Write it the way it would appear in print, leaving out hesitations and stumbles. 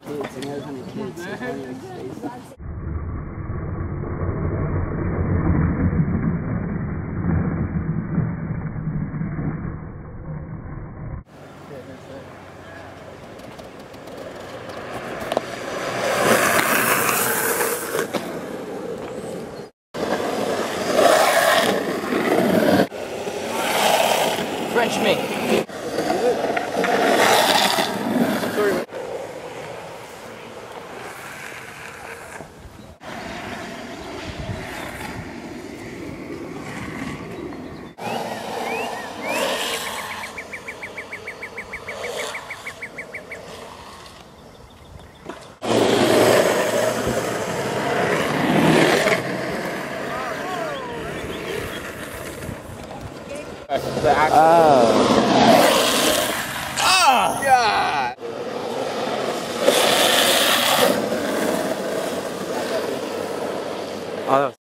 Kids, and there's 100 kids. So plenty of space. French me. The actual. Oh. God. Oh.